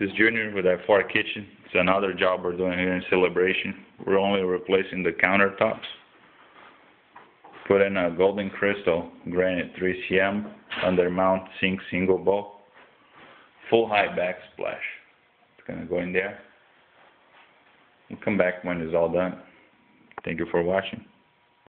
This is Junior with that Fort Kitchen. It's another job we're doing here in Celebration. We're only replacing the countertops. Put in a golden crystal granite 3cm under mount sink single bowl. Full high backsplash. It's gonna go in there. We'll come back when it's all done. Thank you for watching.